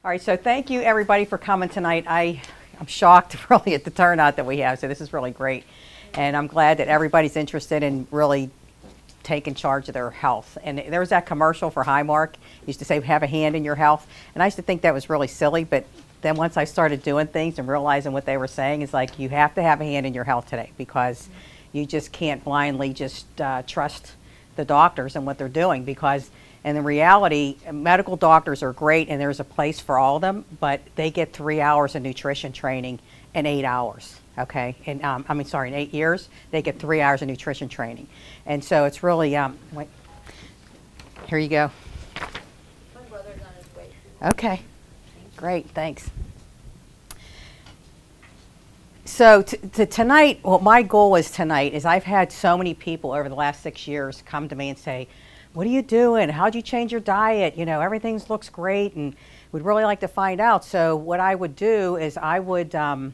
All right, so thank you everybody for coming tonight. I'm shocked really at the turnout that we have, so this is really great. And I'm glad that everybody's interested in really taking charge of their health. And there was that commercial for Highmark, used to say have a hand in your health. And I used to think that was really silly, but then once I started doing things and realizing what they were saying, is like you have to have a hand in your health today, because you just can't blindly just trust the doctors and what they're doing, because and in reality, medical doctors are great and there's a place for all of them, but they get 3 hours of nutrition training in 8 hours, okay? And in 8 years, they get 3 hours of nutrition training. And so it's really, wait, here you go. My brother's on his way. Okay, great, thanks. So tonight, what my goal is tonight is I've had so many people over the last 6 years come to me and say, what are you doing? How'd you change your diet? You know, everything looks great and we'd really like to find out. So what I would do is I would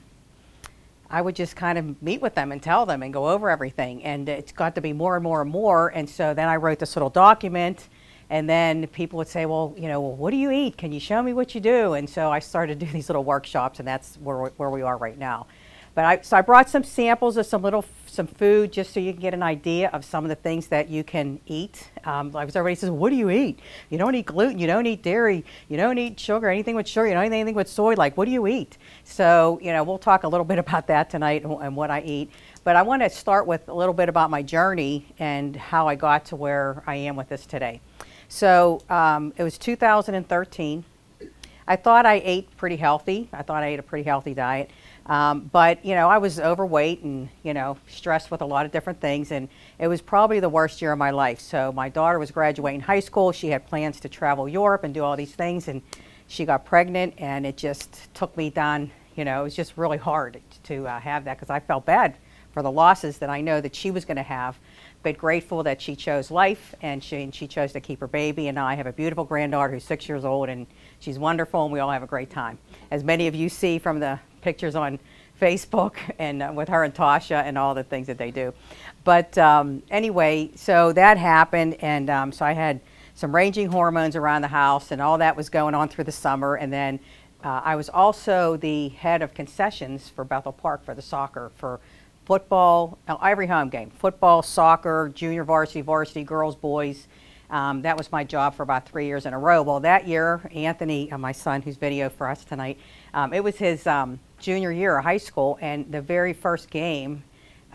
just kind of meet with them and tell them and go over everything. And it's got to be more and more and more. And so then I wrote this little document, and then people would say, well, you know, well, what do you eat? Can you show me what you do? And so I started doing these little workshops, and that's where we are right now. But so I brought some samples of some food just so you can get an idea of some of the things that you can eat. Like everybody says, what do you eat? You don't eat gluten, you don't eat dairy, you don't eat sugar, anything with sugar, you don't eat anything with soy. Like, what do you eat? So, you know, we'll talk a little bit about that tonight and what I eat. But I want to start with a little bit about my journey and how I got to where I am with this today. So it was 2013. I thought I ate pretty healthy. I thought I ate a pretty healthy diet. But, you know, I was overweight and, you know, stressed with a lot of different things. And it was probably the worst year of my life. So my daughter was graduating high school. She had plans to travel Europe and do all these things. And she got pregnant, and it just took me down. You know, it was just really hard to have that, because I felt bad for the losses that I know that she was going to have. But grateful that she chose life, and she chose to keep her baby. And now I have a beautiful granddaughter who's 6 years old, and she's wonderful, and we all have a great time. As many of you see from the pictures on Facebook and with her and Tasha and all the things that they do. But anyway, so that happened, and so I had some ranging hormones around the house, and all that was going on through the summer. And then I was also the head of concessions for Bethel Park for the soccer, for football, every home game, football, soccer, junior varsity, varsity, girls, boys. That was my job for about 3 years in a row. Well, that year, Anthony, my son, who's video for us tonight, it was his junior year of high school, and the very first game,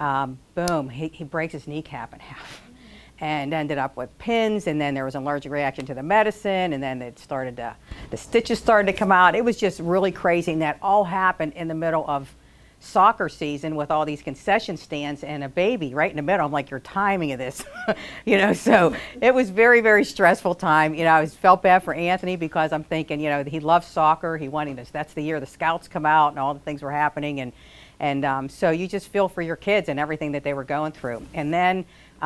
boom, he breaks his kneecap in half and ended up with pins, and then there was an allergic reaction to the medicine, and then it started the stitches started to come out. It was just really crazy, and that all happened in the middle of soccer season with all these concession stands and a baby right in the middle. I'm like, your timing of this, you know, so it was very, very stressful time. You know, I felt bad for Anthony, because I'm thinking, you know, he loves soccer. He wanted this. That's the year the scouts come out and all the things were happening. And so you just feel for your kids and everything that they were going through. And then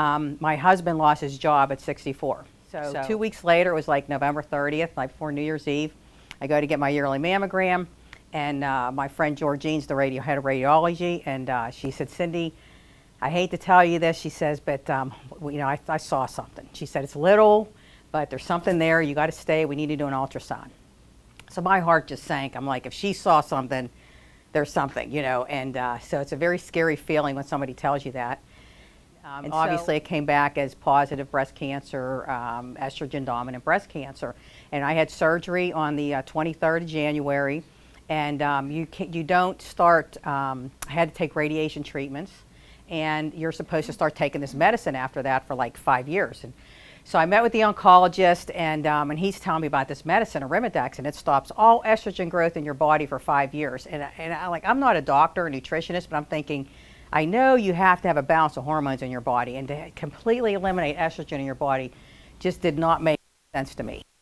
my husband lost his job at 64. So 2 weeks later, it was like November 30th, like before New Year's Eve, I go to get my yearly mammogram. And my friend Georgine's the head of radiology, and she said, Cindy, I hate to tell you this, she says, but you know, I saw something. She said, it's little, but there's something there. You got to stay. We need to do an ultrasound. So my heart just sank. I'm like, if she saw something, there's something, you know. And so it's a very scary feeling when somebody tells you that. And obviously, it came back as positive breast cancer, estrogen dominant breast cancer. And I had surgery on the 23rd of January. And you don't start, I had to take radiation treatments, and you're supposed to start taking this medicine after that for like 5 years. And so I met with the oncologist, and he's telling me about this medicine, Arimidex, and it stops all estrogen growth in your body for 5 years. And I'm not a doctor or nutritionist, but I'm thinking, I know you have to have a balance of hormones in your body, and to completely eliminate estrogen in your body just did not make sense to me.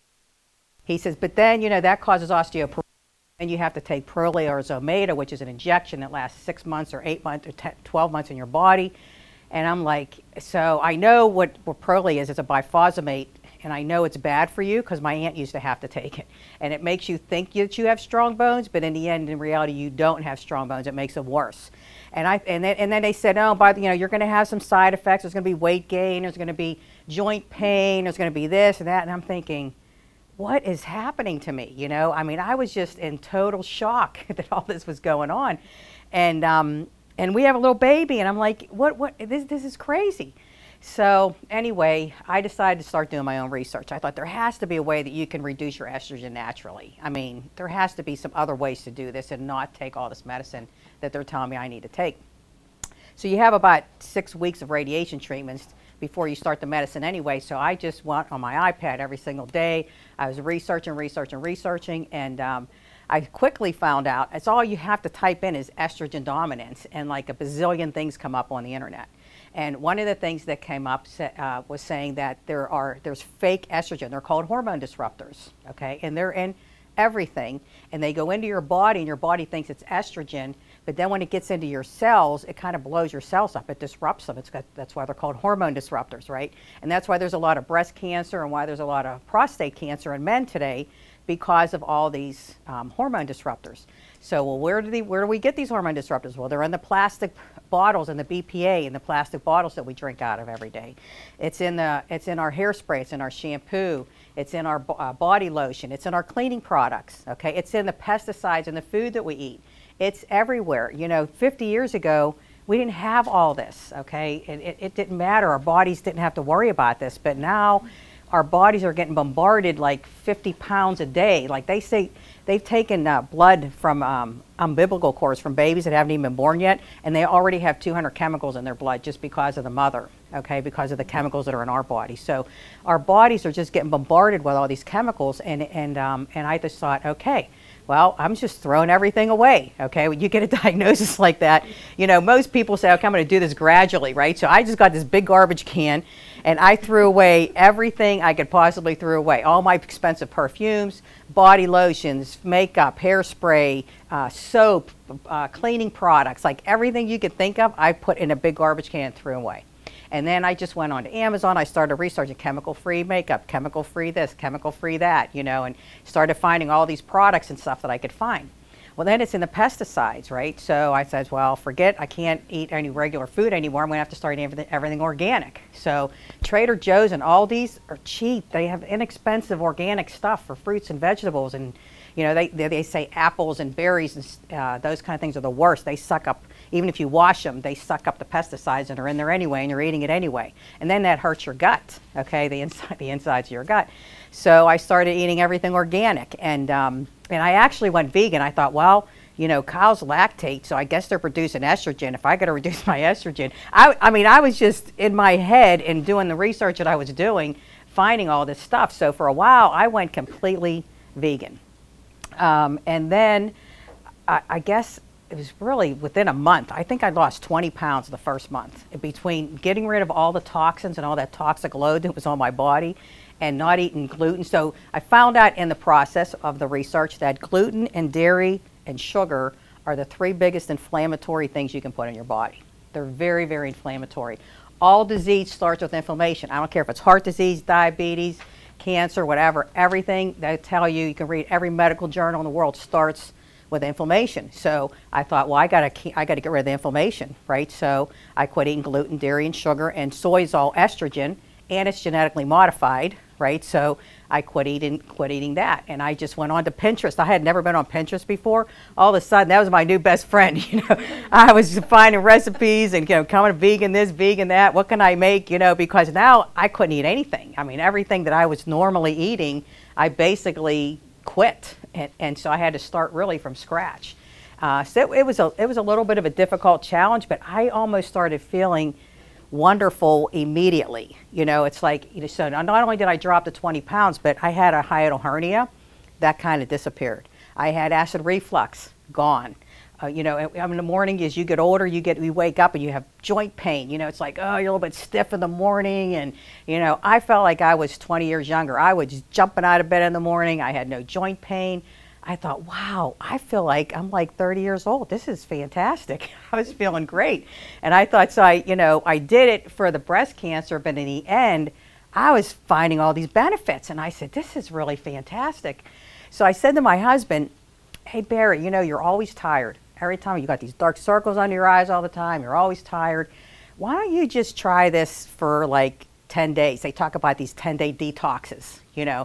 He says, but then, you know, that causes osteoporosis. And you have to take Prolia or Zometa, which is an injection that lasts 6 months or 8 months or 12 months in your body. And I'm like, so I know what Prolia is. It's a biphosphonate, and I know it's bad for you because my aunt used to have to take it. And it makes you think that you have strong bones, but in the end, in reality, you don't have strong bones. It makes them worse. And then they said, oh, you know, you're going to have some side effects. There's going to be weight gain. There's going to be joint pain. There's going to be this and that. And I'm thinking, what is happening to me? You know, I mean, I was just in total shock that all this was going on. And we have a little baby, and I'm like, this is crazy. So anyway, I decided to start doing my own research. I thought there has to be a way that you can reduce your estrogen naturally. I mean, there has to be some other ways to do this and not take all this medicine that they're telling me I need to take. So you have about 6 weeks of radiation treatments before you start the medicine anyway. So I just went on my iPad every single day. I was researching, and I quickly found out it's all you have to type in is estrogen dominance, and like a bazillion things come up on the internet. And one of the things that came up was saying that there's fake estrogen. They're called hormone disruptors, okay? And they're in everything, and they go into your body, and your body thinks it's estrogen, but then when it gets into your cells, it kind of blows your cells up. It disrupts them. That's why they're called hormone disruptors, right? And that's why there's a lot of breast cancer and why there's a lot of prostate cancer in men today, because of all these hormone disruptors. So, well, where do we get these hormone disruptors? Well, they're in the plastic bottles and the BPA in the plastic bottles that we drink out of every day. It's in our hairspray, it's in our shampoo, it's in our body lotion, it's in our cleaning products, okay? It's in the pesticides in the food that we eat. It's everywhere. You know, 50 years ago, we didn't have all this, okay? It didn't matter. Our bodies didn't have to worry about this, but now our bodies are getting bombarded like 50 pounds a day. Like they say, they've taken blood from umbilical cords from babies that haven't even been born yet, and they already have 200 chemicals in their blood just because of the mother, okay, because of the chemicals that are in our body. So our bodies are just getting bombarded with all these chemicals, and I just thought, okay, well, I'm just throwing everything away, okay? When you get a diagnosis like that, you know, most people say, okay, I'm going to do this gradually, right? So I just got this big garbage can, and I threw away everything I could possibly throw away. All my expensive perfumes, body lotions, makeup, hairspray, soap, cleaning products, like everything you could think of, I put in a big garbage can and threw away. And then I just went on to Amazon. I started researching chemical-free makeup, chemical-free this, chemical-free that, you know, and started finding all these products and stuff that I could find. Well, then it's in the pesticides, right? So I said, well, forget, I can't eat any regular food anymore. I'm going to have to start eating everything organic. So Trader Joe's and Aldi's are cheap. They have inexpensive organic stuff for fruits and vegetables. And, you know, they say apples and berries and those kind of things are the worst. They suck up, even if you wash them, they suck up the pesticides and are in there anyway, and you're eating it anyway. And then that hurts your gut, okay, the insides of your gut. So I started eating everything organic, and I actually went vegan. I thought, well, you know, cows lactate, so I guess they're producing estrogen. If I got to reduce my estrogen, I mean, I was just in my head and doing the research that I was doing, finding all this stuff. So for a while, I went completely vegan. And then I guess it was really within a month. I think I lost 20 pounds the first month between getting rid of all the toxins and all that toxic load that was on my body and not eating gluten. So I found out in the process of the research that gluten and dairy and sugar are the 3 biggest inflammatory things you can put in your body. They're very, very inflammatory. All disease starts with inflammation. I don't care if it's heart disease, diabetes, cancer, whatever, everything they tell you, you can read every medical journal in the world starts with inflammation. So I thought, well, I gotta get rid of the inflammation, right? So I quit eating gluten, dairy, and sugar, and soy is all estrogen, and it's genetically modified, right? So I quit eating that, and I just went on to Pinterest. I had never been on Pinterest before. All of a sudden, that was my new best friend. You know, I was finding recipes and, you know, coming vegan this, vegan that. What can I make? You know, because now I couldn't eat anything. I mean, everything that I was normally eating, I basically quit, and so I had to start really from scratch. So it was a little bit of a difficult challenge, but I almost started feeling wonderful immediately. You know, it's like, you know, so not only did I drop the 20 pounds, but I had a hiatal hernia that kind of disappeared. I had acid reflux, gone. You know, in the morning, as you get older, you wake up and you have joint pain. You know, it's like, oh, you're a little bit stiff in the morning. And, you know, I felt like I was 20 years younger. I was jumping out of bed in the morning. I had no joint pain. I thought, wow, I feel like I'm like 30 years old. This is fantastic. I was feeling great. And I thought, so I did it for the breast cancer, but in the end, I was finding all these benefits. And I said, this is really fantastic. So I said to my husband, hey, Barry, you know, you're always tired. Every time you got these dark circles under your eyes all the time, you're always tired. Why don't you just try this for like 10 days? They talk about these 10-day detoxes, you know.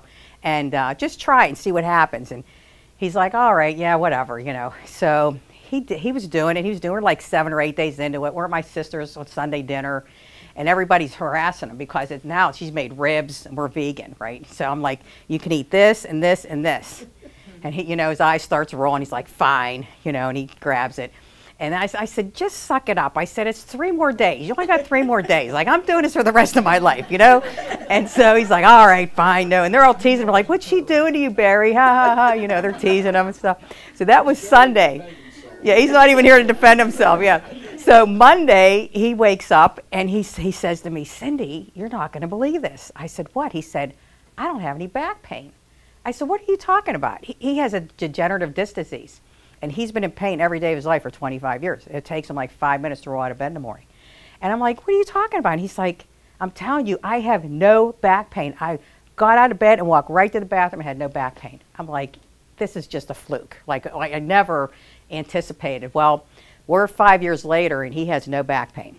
and just try it and see what happens. And he's like, all right, yeah, whatever, you know. So he was doing it. He was doing it like 7 or 8 days into it. We're at my sister's on Sunday dinner, and everybody's harassing him because now she's made ribs and we're vegan, right? So I'm like, you can eat this and this and this. And he, you know, his eyes starts rolling. He's like, fine, you know, and he grabs it. And I said, just suck it up. I said, it's 3 more days. You only got 3 more days. Like, I'm doing this for the rest of my life, you know? And so he's like, all right, fine, no. And they're all teasing him, like, what's she doing to you, Barry? Ha, ha, ha. You know, they're teasing him and stuff. So that was Sunday. Yeah, he's not even here to defend himself, yeah. So Monday, he wakes up, and he says to me, Cindy, you're not going to believe this. I said, what? He said, I don't have any back pain. I said, what are you talking about? He has a degenerative disc disease. And he's been in pain every day of his life for 25 years. It takes him like 5 minutes to roll out of bed in the morning. And I'm like, what are you talking about? And he's like, I'm telling you, I have no back pain. I got out of bed and walked right to the bathroom and had no back pain. I'm like, this is just a fluke. Like I never anticipated. Well, we're 5 years later and he has no back pain.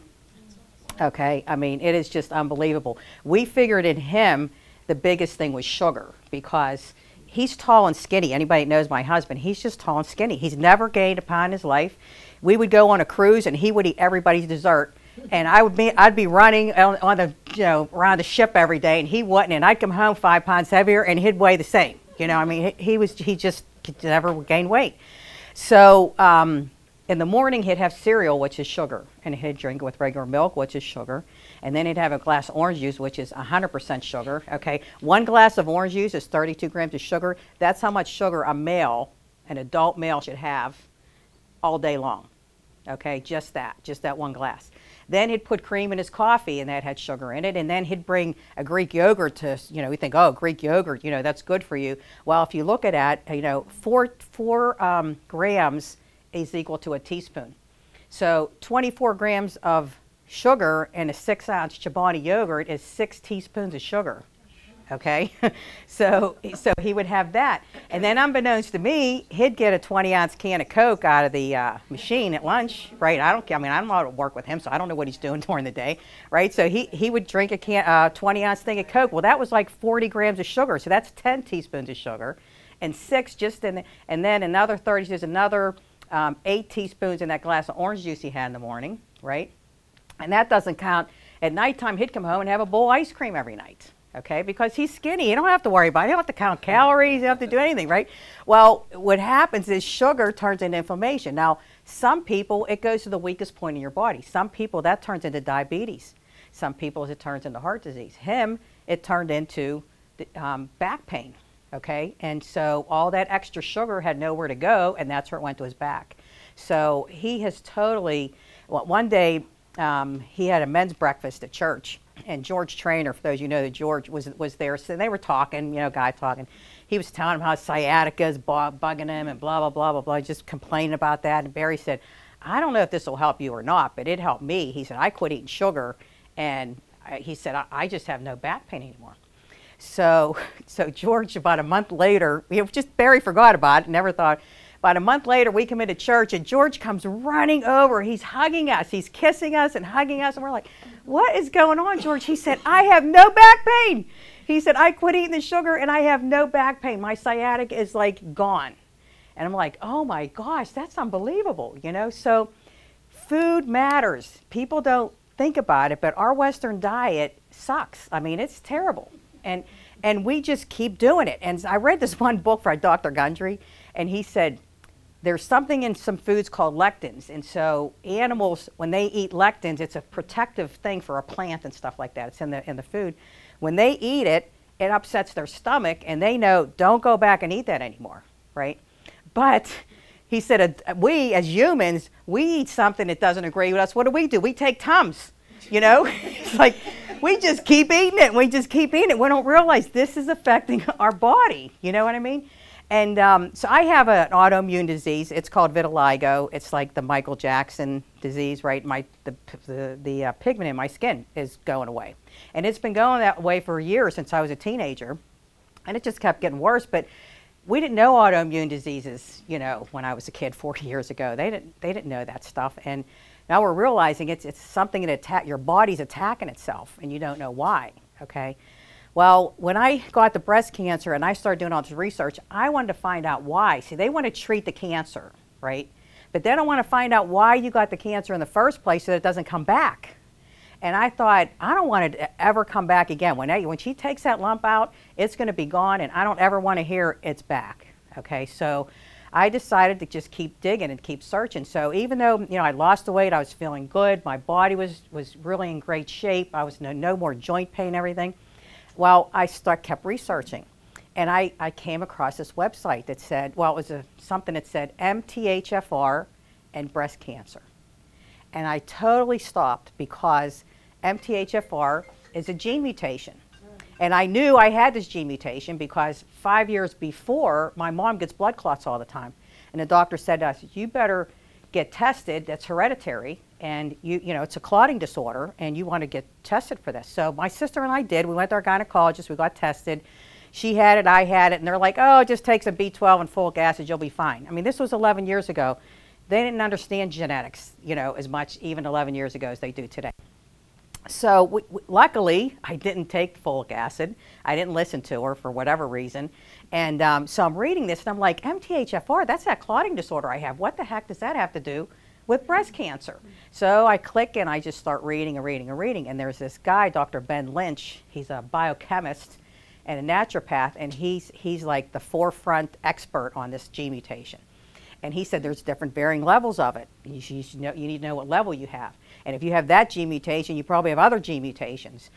Okay, I mean, it is just unbelievable. We figured in him the biggest thing was sugar, because he's tall and skinny. Anybody that knows my husband, he's just tall and skinny. He's never gained a pound in his life. We would go on a cruise and he would eat everybody's dessert. And I'd be running on the, you know, around the ship every day, and he wouldn't. And I'd come home 5 pounds heavier and he'd weigh the same. You know, I mean, he just never gained weight. So in the morning he'd have cereal, which is sugar, and he'd drink it with regular milk, which is sugar. And then he'd have a glass of orange juice, which is 100% sugar, okay? 1 glass of orange juice is 32 grams of sugar. That's how much sugar a male, an adult male, should have all day long, okay? Just that 1 glass. Then he'd put cream in his coffee, and that had sugar in it. And then he'd bring a Greek yogurt to, you know, we think, oh, Greek yogurt, you know, that's good for you. Well, if you look at it, you know, 4 grams is equal to a teaspoon. So 24 grams of sugar in a 6-ounce Chobani yogurt is 6 teaspoons of sugar, okay? so he would have that. And then unbeknownst to me, he'd get a 20-ounce can of Coke out of the machine at lunch, right? I mean, I'm not at work with him, so I don't know what he's doing during the day, right? So he would drink a 20-ounce thing of Coke. Well, that was like 40 grams of sugar, so that's 10 teaspoons of sugar. And 6 just in the, and then another 30, there's another 8 teaspoons in that glass of orange juice he had in the morning, right? And that doesn't count. At nighttime, he'd come home and have a bowl of ice cream every night, okay? Because he's skinny. You don't have to worry about it. You don't have to count calories. You don't have to do anything, right? Well, what happens is sugar turns into inflammation. Now, some people, it goes to the weakest point in your body. Some people, that turns into diabetes. Some people, it turns into heart disease. Him, it turned into back pain, okay? And so all that extra sugar had nowhere to go, and that's where it went to his back. So he has totally, well, one day, he had a men's breakfast at church, and George Trainer, for those of you know that George was there, so they were talking, you know, guy talking. He was telling him how sciatica is bugging him and blah, blah, blah, blah, blah, just complaining about that. And Barry said, I don't know if this will help you or not, but it helped me. He said, I quit eating sugar, and he said, I just have no back pain anymore. So George, about a month later, Barry forgot about it, never thought. About a month later, we come into church, and George comes running over. He's hugging us. He's kissing us and hugging us. And we're like, what is going on, George? He said, I have no back pain. He said, I quit eating the sugar, and I have no back pain. My sciatic is, like, gone. And I'm like, oh, my gosh, that's unbelievable, you know? So food matters. People don't think about it, but our Western diet sucks. I mean, it's terrible. And we just keep doing it. And I read this one book by Dr. Gundry, and he said, there's something in some foods called lectins. And so animals, when they eat lectins, it's a protective thing for a plant and stuff like that. It's in the food. When they eat it, it upsets their stomach, and they know, don't go back and eat that anymore, right? But he said, we as humans, we eat something that doesn't agree with us. What do? We take Tums, you know? It's like, we just keep eating it. We just keep eating it. We don't realize this is affecting our body. You know what I mean? And so I have an autoimmune disease. It's called vitiligo. It's like the Michael Jackson disease, right? The pigment in my skin is going away. And it's been going that way for years since I was a teenager. And it just kept getting worse. But we didn't know autoimmune diseases, you know, when I was a kid 40 years ago. They didn't know that stuff. And now we're realizing it's something that your body's attacking itself, and you don't know why, okay? Well, when I got the breast cancer and I started doing all this research, I wanted to find out why. See, they want to treat the cancer, right? But they don't want to find out why you got the cancer in the first place so that it doesn't come back. And I thought, I don't want it to ever come back again. When she takes that lump out, it's going to be gone, and I don't ever want to hear it's back. Okay, so I decided to just keep digging and keep searching. So even though, you know, I lost the weight, I was feeling good, my body was really in great shape, I was no more joint pain and everything. Well, I kept researching, and I came across this website that said, well, it was something that said MTHFR and breast cancer. And I totally stopped because MTHFR is a gene mutation. And I knew I had this gene mutation because 5 years before, my mom gets blood clots all the time. And the doctor said to us, you better get tested, that's hereditary, and you know, it's a clotting disorder, and you want to get tested for this. So my sister and I did. We went to our gynecologist, we got tested. She had it, I had it, and they're like, oh, just take some B12 and folic acid, you'll be fine. I mean, this was 11 years ago. They didn't understand genetics, you know, as much even 11 years ago as they do today. So luckily, I didn't take folic acid. I didn't listen to her for whatever reason. And so I'm reading this, and I'm like, MTHFR, that's that clotting disorder I have. What the heck does that have to do with breast cancer? So I click, and I just start reading and reading and reading. And there's this guy, Dr. Ben Lynch. He's a biochemist and a naturopath, and he's like the forefront expert on this gene mutation. And he said there's different varying levels of it. You need to know what level you have. And if you have that gene mutation, you probably have other gene mutations.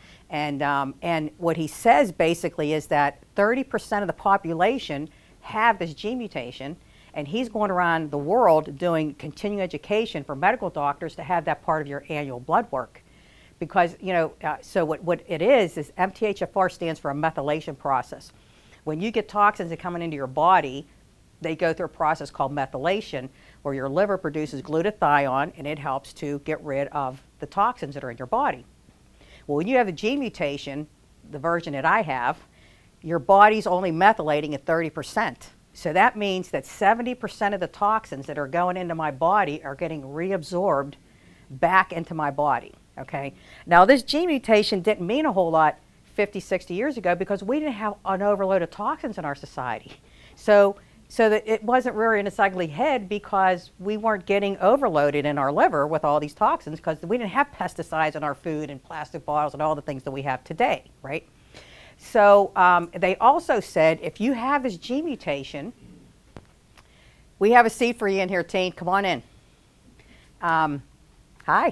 And what he says basically is that 30% of the population have this gene mutation, and he's going around the world doing continuing education for medical doctors to have that part of your annual blood work. Because, you know, so what it is MTHFR stands for a methylation process. When you get toxins that are coming into your body, they go through a process called methylation, where your liver produces glutathione, and it helps to get rid of the toxins that are in your body. Well, when you have a gene mutation, the version that I have, your body's only methylating at 30%. So that means that 70% of the toxins that are going into my body are getting reabsorbed back into my body, okay? Now, this gene mutation didn't mean a whole lot 50, 60 years ago because we didn't have an overload of toxins in our society. So that it wasn't rearing its ugly head because we weren't getting overloaded in our liver with all these toxins because we didn't have pesticides in our food and plastic bottles and all the things that we have today, right? So they also said if you have this gene mutation, we have a seat for you in here, Teen. Come on in. Hi.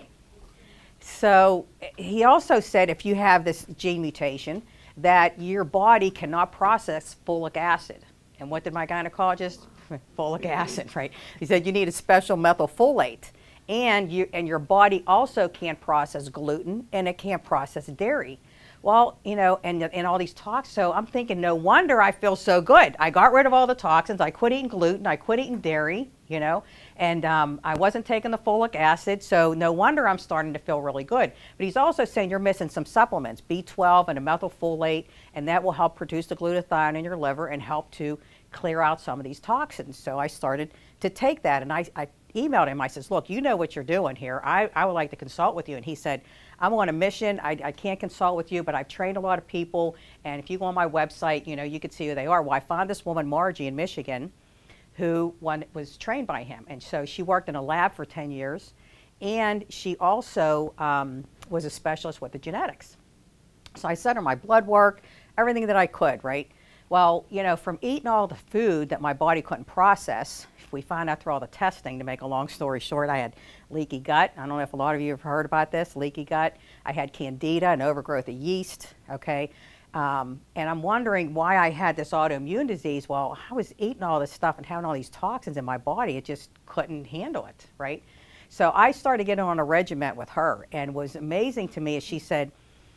So he also said if you have this gene mutation that your body cannot process folic acid. And what did my gynecologist? Folic acid, right? He said you need a special methylfolate. And your body also can't process gluten, and it can't process dairy. Well, you know, and all these toxins. So I'm thinking, no wonder I feel so good. I got rid of all the toxins. I quit eating gluten. I quit eating dairy, you know, and I wasn't taking the folic acid. So no wonder I'm starting to feel really good. But he's also saying you're missing some supplements, B12 and a methylfolate, and that will help produce the glutathione in your liver and help to clear out some of these toxins. So I started to take that, and I emailed him. I says, look, you know what you're doing here. I would like to consult with you. And he said, I'm on a mission. I can't consult with you, but I've trained a lot of people, and if you go on my website, you know, you can see who they are. Well, I found this woman, Margie, in Michigan, who was trained by him. And so she worked in a lab for 10 years, and she also was a specialist with the genetics. So I sent her my blood work, everything that I could, right? Well, you know, from eating all the food that my body couldn't process, we found out through all the testing, to make a long story short, I had leaky gut. I don't know if a lot of you have heard about this, leaky gut. I had candida, an overgrowth of yeast, okay? And I'm wondering why I had this autoimmune disease. Well, I was eating all this stuff and having all these toxins in my body. It just couldn't handle it, right? So I started getting on a regimen with her, and what was amazing to me is she said,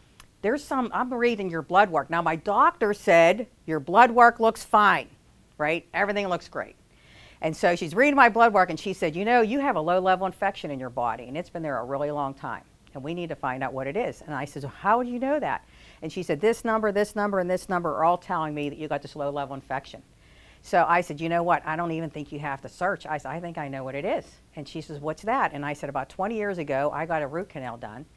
I'm reading your blood work. Now, my doctor said, your blood work looks fine, right? Everything looks great. And so she's reading my blood work, and she said, you know, you have a low-level infection in your body, and it's been there a really long time, and we need to find out what it is. And I said, well, how do you know that? And she said, this number, and this number are all telling me that you got this low-level infection. So I said, you know what? I don't even think you have to search. I said, I think I know what it is. And she says, what's that? And I said, about 20 years ago, I got a root canal done.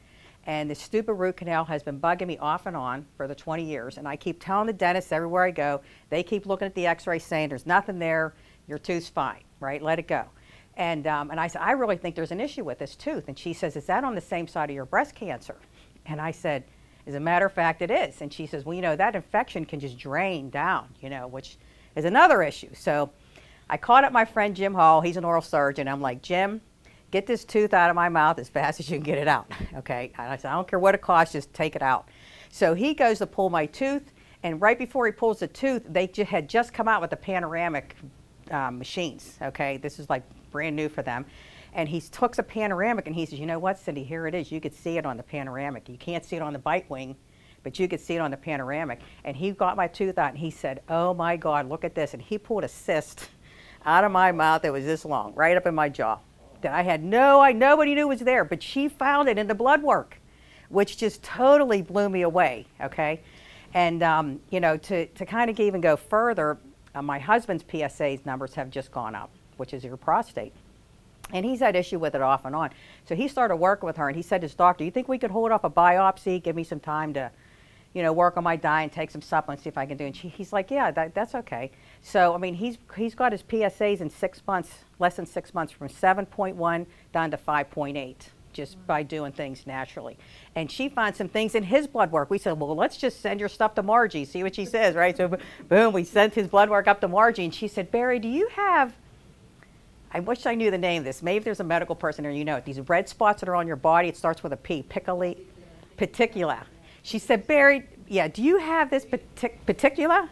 And the stupid root canal has been bugging me off and on for the 20 years. And I keep telling the dentist everywhere I go, they keep looking at the x-ray saying there's nothing there, your tooth's fine, right? Let it go. And I said, I really think there's an issue with this tooth. And she says, is that on the same side of your breast cancer? And I said, as a matter of fact, it is. And she says, well, you know, that infection can just drain down, you know, which is another issue. So I called up my friend Jim Hall. He's an oral surgeon. I'm like, Jim, get this tooth out of my mouth as fast as you can get it out, okay? And I said, I don't care what it costs, just take it out. So he goes to pull my tooth, and right before he pulls the tooth, they had just come out with the panoramic machines, okay? This is like brand new for them. And he took a panoramic and he says, you know what, Cindy, here it is. You could see it on the panoramic. You can't see it on the bite wing, but you could see it on the panoramic. And he got my tooth out and he said, oh my God, look at this. And he pulled a cyst out of my mouth that was this long, right up in my jaw. That I had nobody knew was there, but she found it in the blood work, which just totally blew me away, okay? And, you know, to kind of even go further, my husband's PSA's numbers have just gone up, which is your prostate. And he's had issue with it off and on. So he started working with her, and he said to his doctor, you think we could hold off a biopsy, give me some time to, you know, work on my diet and take some supplements, see if I can do it? And he's like, yeah, that's okay. So, I mean, he's got his PSAs in 6 months, less than 6 months, from 7.1 down to 5.8, just by doing things naturally. And she found some things in his blood work. We said, well, let's just send your stuff to Margie, see what she says, right? So, boom, we sent his blood work up to Margie, and she said, Barry, do you have, I wish I knew the name of this. Maybe there's a medical person there, you know it. These red spots that are on your body, it starts with a P, peticula. She said, Barry, yeah, do you have this peticula?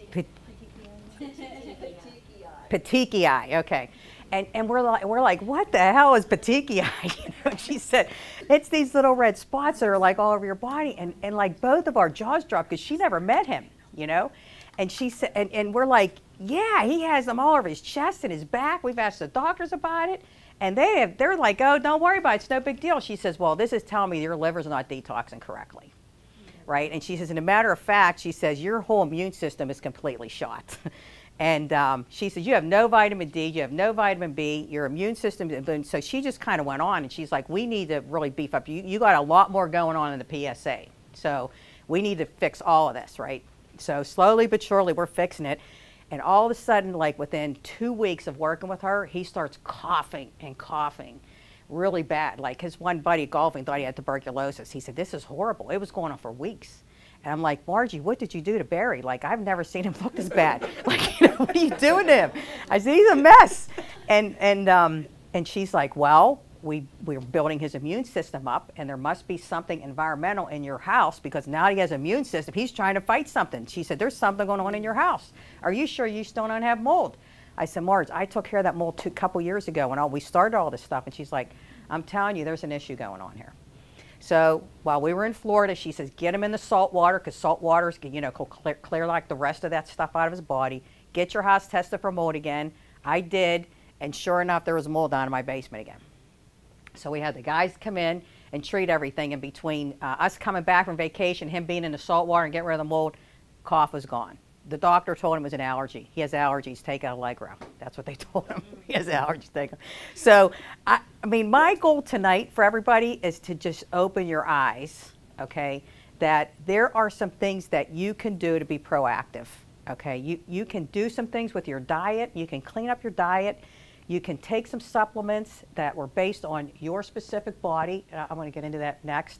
Petechiae, okay. And we're like, what the hell is petechiae? You know, she said, it's these little red spots that are like all over your body. And like both of our jaws dropped because she never met him, you know? And she said, and we're like, yeah, he has them all over his chest and his back. We've asked the doctors about it. And they're like, oh, don't worry about it. It's no big deal. She says, well, this is telling me your liver's not detoxing correctly. Right? And she says, in a matter of fact, she says, your whole immune system is completely shot. And she says, you have no vitamin D, you have no vitamin B, your immune system. So she just kind of went on, and she's like, we need to really beef up. You got a lot more going on in the PSA. So we need to fix all of this, right? So slowly but surely, we're fixing it. And all of a sudden, like within 2 weeks of working with her, he starts coughing and coughing really bad. Like his one buddy golfing thought he had tuberculosis. He said, this is horrible. It was going on for weeks. And I'm like, Margie, what did you do to Barry? Like, I've never seen him look this bad. Like, you know, what are you doing to him? I said, he's a mess. And she's like, well, we're building his immune system up, and there must be something environmental in your house, because now he has an immune system. He's trying to fight something. She said, there's something going on in your house. Are you sure you still don't have mold? I said, Marge, I took care of that mold a couple years ago when we started all this stuff. And she's like, I'm telling you, there's an issue going on here. So while we were in Florida, she says, get him in the salt water, because salt water, you know, clear like the rest of that stuff out of his body. Get your house tested for mold again. I did, and sure enough, there was mold down in my basement again. So we had the guys come in and treat everything. In between us coming back from vacation, him being in the salt water and getting rid of the mold, cough was gone. The doctor told him it was an allergy. He has allergies, take out Allegro. That's what they told him. He has allergies, take them. So, I mean, my goal tonight for everybody is to just open your eyes, okay, that there are some things that you can do to be proactive, okay? You can do some things with your diet. You can clean up your diet. You can take some supplements that were based on your specific body. I'm going to get into that next.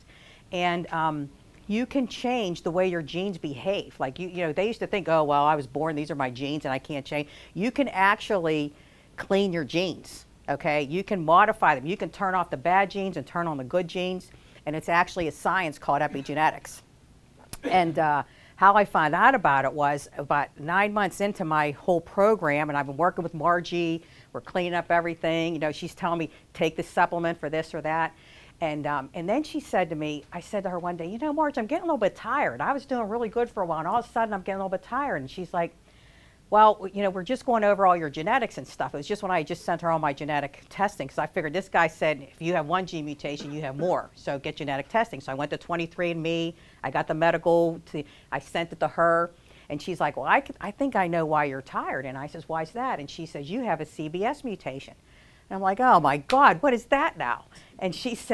And you can change the way your genes behave. Like, you know, they used to think, oh, well, I was born, these are my genes, and I can't change. You can actually clean your genes, okay? You can modify them. You can turn off the bad genes and turn on the good genes, and it's actually a science called epigenetics. And how I found out about it was about 9 months into my whole program, and I've been working with Margie. We're cleaning up everything. You know, she's telling me, take this supplement for this or that. And then she said to me, I said to her one day, you know, Marge, I'm getting a little bit tired. I was doing really good for a while, and all of a sudden I'm getting a little bit tired. And she's like, well, you know, we're just going over all your genetics and stuff. It was just when I just sent her all my genetic testing, because I figured this guy said, if you have one gene mutation, you have more. So get genetic testing. So I went to 23andMe. I got the medical. I sent it to her. And she's like, well, I think I know why you're tired. And I says, why's that? And she says, you have a CBS mutation. And I'm like, oh, my God, what is that now? And she said,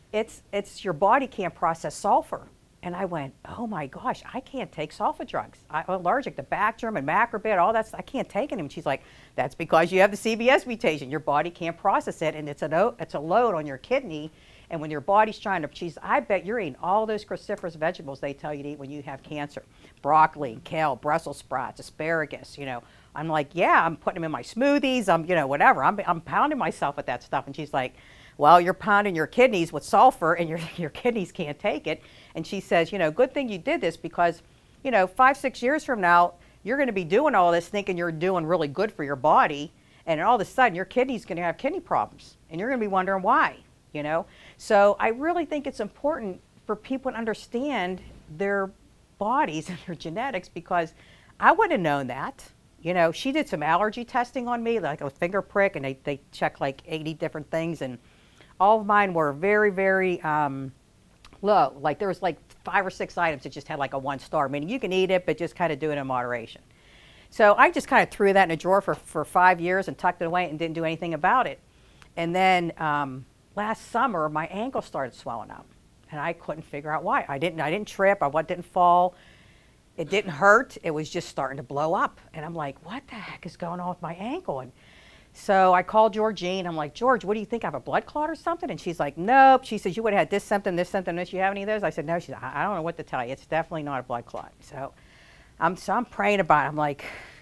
it's your body can't process sulfur. And I went, oh my gosh, I can't take sulfur drugs. I'm allergic to Bactrim and Macrobid, all that stuff. I can't take it. And she's like, that's because you have the CBS mutation. Your body can't process it, and it's a load on your kidney. And when your body's trying to, I bet you're eating all those cruciferous vegetables they tell you to eat when you have cancer. Broccoli, kale, Brussels sprouts, asparagus, I'm like, yeah, I'm putting them in my smoothies. I'm, whatever. I'm pounding myself with that stuff. And she's like, well, you're pounding your kidneys with sulfur, and your kidneys can't take it. And she says, good thing you did this, because, 5-6 years from now, you're going to be doing all this thinking you're doing really good for your body. And all of a sudden, your kidney's going to have kidney problems. And you're going to be wondering why, So I really think it's important for people to understand their bodies and their genetics, because I wouldn't have known that. She did some allergy testing on me, like a finger prick, and they checked like 80 different things. And all of mine were very, very low. Like there was like 5 or 6 items that just had like a 1 star, meaning you can eat it, but just kind of do it in moderation. So I just kind of threw that in a drawer for 5 years and tucked it away and didn't do anything about it. And then last summer, my ankle started swelling up, and I couldn't figure out why. I didn't trip. I didn't fall. It didn't hurt. It was just starting to blow up. And I'm like, what the heck is going on with my ankle? And so I called Georgine. I'm like, George, what do you think? I have a blood clot or something? And she's like, nope. She says, you would have had this symptom, this. You have any of those? I said, no. She said, I don't know what to tell you. It's definitely not a blood clot. So I'm praying about it. I'm like,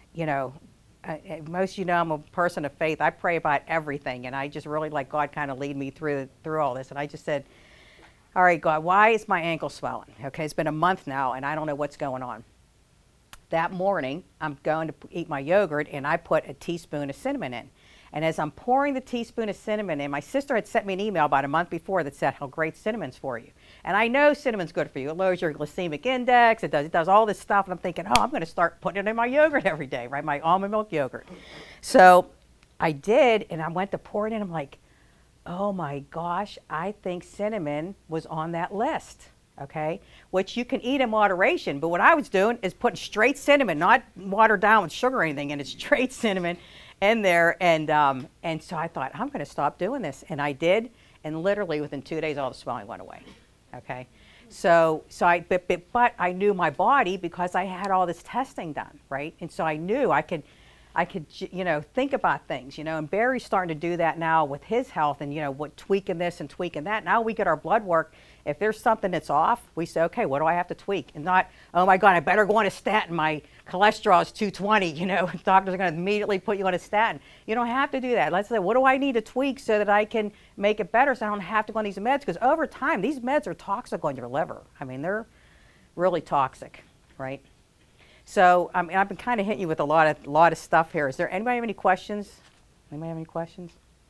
most I'm a person of faith. I pray about everything. And I just really let God kind of lead me through all this. And I just said, all right, God, why is my ankle swelling? Okay, it's been a month now, and I don't know what's going on. That morning, I'm going to eat my yogurt, and I put a teaspoon of cinnamon in. And as I'm pouring the teaspoon of cinnamon in, my sister had sent me an email about a month before that said how great cinnamon's for you. And I know cinnamon's good for you. It lowers your glycemic index. It does all this stuff. And I'm thinking, oh, I'm going to start putting it in my yogurt every day, right? My almond milk yogurt. So I did, and I went to pour it in. I'm like, oh my gosh, I think cinnamon was on that list, okay? Which you can eat in moderation, but what I was doing is putting straight cinnamon, not watered down with sugar or anything, and it's straight cinnamon in there. And so I thought, I'm going to stop doing this, and I did, and literally within 2 days, all the swelling went away, okay? But I knew my body because I had all this testing done, right? And so I knew I could, think about things, and Barry's starting to do that now with his health and, tweaking this and tweaking that. Now we get our blood work. If there's something that's off, we say, okay, what do I have to tweak? And not, oh my God, I better go on a statin. My cholesterol is 220, doctors are going to immediately put you on a statin. You don't have to do that. Let's say, what do I need to tweak so that I can make it better so I don't have to go on these meds? Because over time, these meds are toxic on your liver. I mean, they're really toxic, right? So I've been kind of hitting you with a lot of stuff here. Is there anybody have any questions? Anybody have any questions?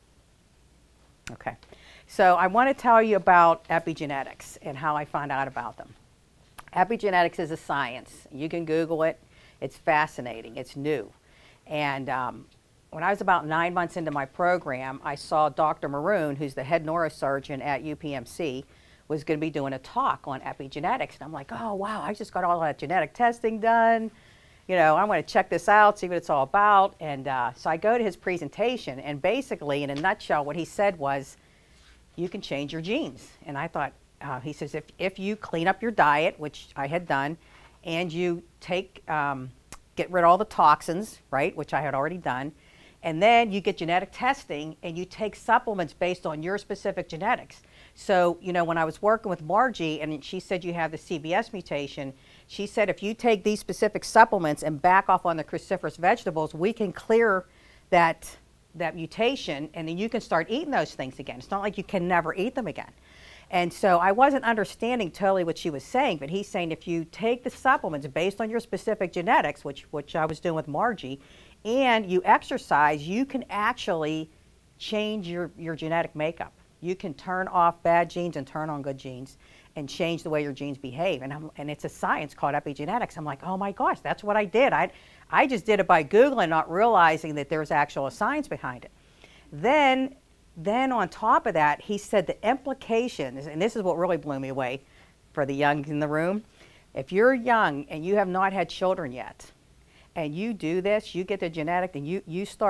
Okay. So I want to tell you about epigenetics and how I found out about them. Epigenetics is a science. You can Google it. It's fascinating. It's new. And when I was about 9 months into my program, I saw Dr. Maroon, who's the head neurosurgeon at UPMC, was going to be doing a talk on epigenetics. And I'm like, oh, wow, I just got all that genetic testing done. I'm going to check this out, see what it's all about. And so I go to his presentation, and basically, in a nutshell, what he said was, you can change your genes. And I thought, he says, if you clean up your diet, which I had done, and you get rid of all the toxins, right, which I had already done, and then you get genetic testing, and you take supplements based on your specific genetics. So, when I was working with Margie, and she said you have the CBS mutation, she said if you take these specific supplements and back off on the cruciferous vegetables, we can clear that mutation, and then you can start eating those things again. It's not like you can never eat them again. And so I wasn't understanding totally what she was saying, but he's saying if you take the supplements based on your specific genetics, which I was doing with Margie, and you exercise, you can actually change your genetic makeup. You can turn off bad genes and turn on good genes and change the way your genes behave. And it's a science called epigenetics. I'm like, oh my gosh, that's what I did. I just did it by Googling, not realizing that there's actual science behind it. Then on top of that, he said the implications, and this is what really blew me away for the young in the room. If you're young and you have not had children yet, and you do this, you get the genetic, and you start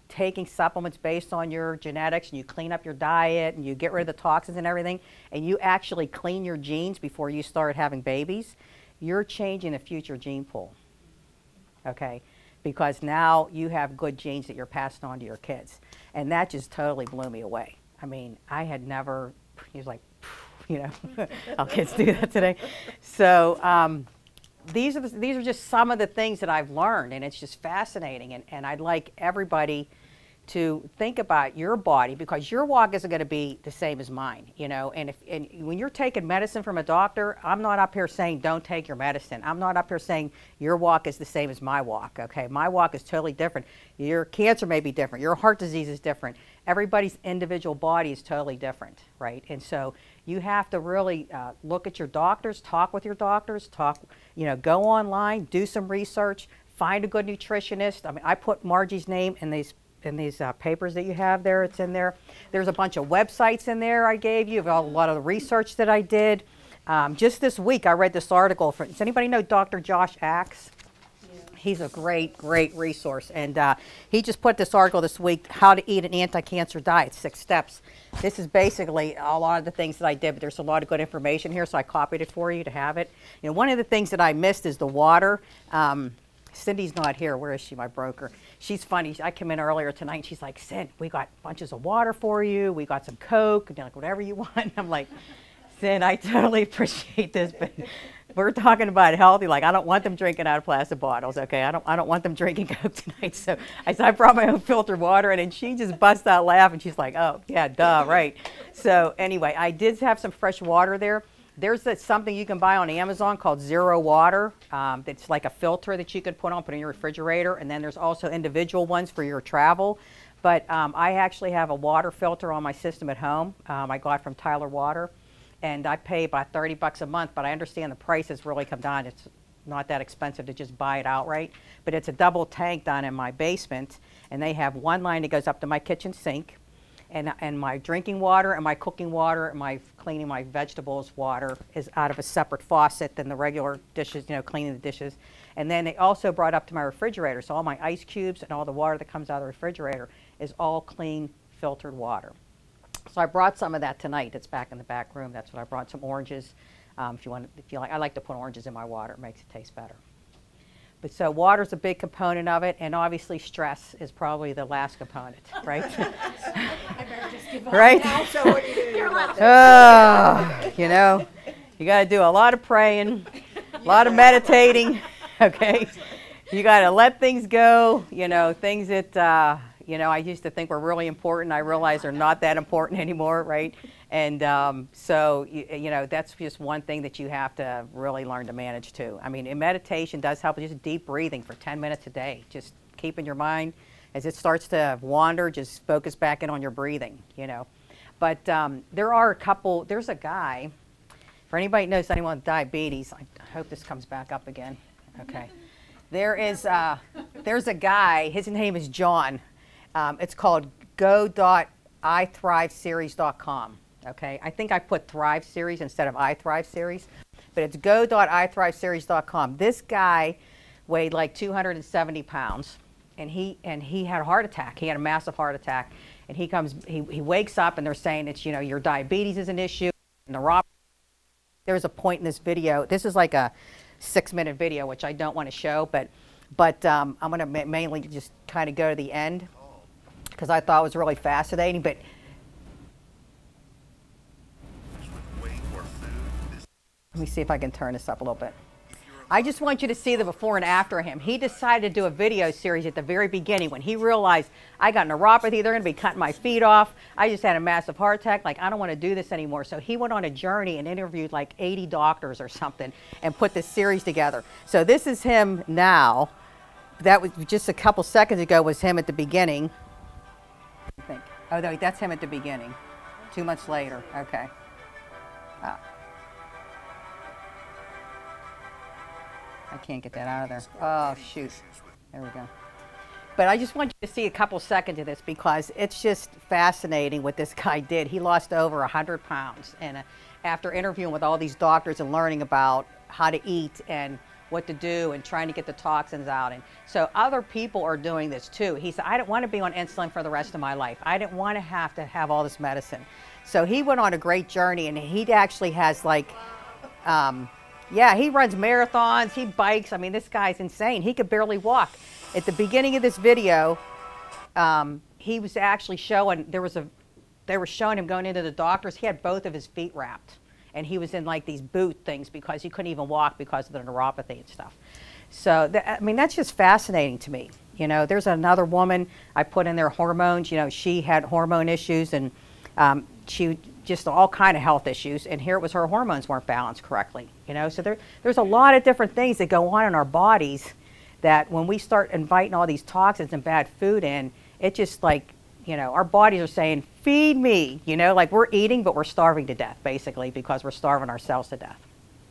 taking supplements based on your genetics, and you clean up your diet, and you get rid of the toxins and everything, and you actually clean your genes before you start having babies, you're changing the future gene pool, okay? Because now you have good genes that you're passing on to your kids. And that just totally blew me away. I mean, I had never, he was like, you know, all kids do that today. So these are just some of the things that I've learned, and it's just fascinating. And I'd like everybody to think about your body, because your walk isn't going to be the same as mine, you know. And when you're taking medicine from a doctor, I'm not up here saying don't take your medicine. I'm not up here saying your walk is the same as my walk, okay? My walk is totally different. Your cancer may be different. Your heart disease is different. Everybody's individual body is totally different, right? And so you have to really look at your doctors, talk with your doctors, you know, go online, do some research, find a good nutritionist. I mean, I put Margie's name in these papers that you have there. It's in there. There's a bunch of websites in there I gave you, a lot of the research that I did. Just this week I read this article. Does anybody know Dr. Josh Axe? Yeah. He's a great resource. And he just put this article this week, How to Eat an Anti-Cancer Diet, 6 Steps. This is basically a lot of the things that I did, but there's a lot of good information here, so I copied it for you to have it. You know, one of the things that I missed is the water. Cindy's not here. Where is she, my broker? She's funny. I came in earlier tonight, and she's like, Cindy, we got bunches of water for you. We got some Coke. And they're like, whatever you want. And I'm like, Cindy, I totally appreciate this, but we're talking about healthy. Like, I don't want them drinking out of plastic bottles, okay? I don't want them drinking Coke tonight. So I said, I brought my own filtered water, and then she just busts out laughing. She's like, oh, yeah, duh, right. So anyway, I did have some fresh water there. There's something you can buy on Amazon called Zero Water. It's like a filter that you can put in your refrigerator, and then there's also individual ones for your travel. But I actually have a water filter on my system at home. I got from Tyler Water, and I pay about $30 a month, but I understand the price has really come down. It's not that expensive to just buy it outright. But it's a double tank down in my basement, and they have one line that goes up to my kitchen sink. And my drinking water and my cooking water and my cleaning my vegetables water is out of a separate faucet than the regular dishes, you know, cleaning the dishes. And then they also brought up to my refrigerator. So all my ice cubes and all the water that comes out of the refrigerator is all clean, filtered water. So I brought some of that tonight. It's back in the back room. That's what I brought, some oranges. If you like, I like to put oranges in my water. It makes it taste better. But so water's a big component of it, and obviously stress is probably the last component, right? I better just give up right? now, so what do you do? You're allowed to. You know, you got to do a lot of praying, a lot of meditating, okay? You got to let things go, you know, things that, you know, I used to think were really important. I realize they're not that important anymore, right? And so, you know, that's just one thing that you have to really learn to manage too. I mean, meditation does help, just deep breathing for 10 minutes a day. Just keeping your mind, as it starts to wander, just focus back in on your breathing, you know. But there's a guy, for anybody who knows anyone with diabetes, I hope this comes back up again, okay. There's a guy, his name is John. It's called go.ithriveseries.com. Okay, I think I put Thrive Series instead of iThrive Series, but it's go.ithriveseries.com. This guy weighed like 270 pounds, and he had a heart attack. He had a massive heart attack, and he wakes up, and they're saying it's, you know, your diabetes is an issue, neuropathy. There's a point in this video. This is like a 6-minute video, which I don't want to show, but I'm going to mainly just kind of go to the end because I thought it was really fascinating. But let me see if I can turn this up a little bit. I just want you to see the before and after him. He decided to do a video series at the very beginning when he realized, I got neuropathy, they're going to be cutting my feet off. I just had a massive heart attack. Like, I don't want to do this anymore. So he went on a journey and interviewed like 80 doctors or something and put this series together. So this is him now. That was just a couple seconds ago was him at the beginning. I think. Oh, no, that's him at the beginning. 2 months later. Okay. I can't get that out of there. Oh, shoot. There we go. But I just want you to see a couple seconds of this because it's just fascinating what this guy did. He lost over 100 pounds. And after interviewing with all these doctors and learning about how to eat and what to do and trying to get the toxins out. And so other people are doing this too. He said, I don't want to be on insulin for the rest of my life. I didn't want to have all this medicine. So he went on a great journey, and he actually has like, yeah, he runs marathons, he bikes. I mean, this guy's insane. He could barely walk. At the beginning of this video, he was actually showing, they were showing him going into the doctors. He had both of his feet wrapped, and he was in like these boot things because he couldn't even walk because of the neuropathy and stuff. So, I mean, that's just fascinating to me. You know, there's another woman I put in there, hormones. You know, she had hormone issues, and she just all kind of health issues, and here it was her hormones weren't balanced correctly. You know, so there's a lot of different things that go on in our bodies that when we start inviting all these toxins and bad food in, it just like, you know, our bodies are saying, feed me, you know, like we're eating, but we're starving to death, basically, because we're starving ourselves to death.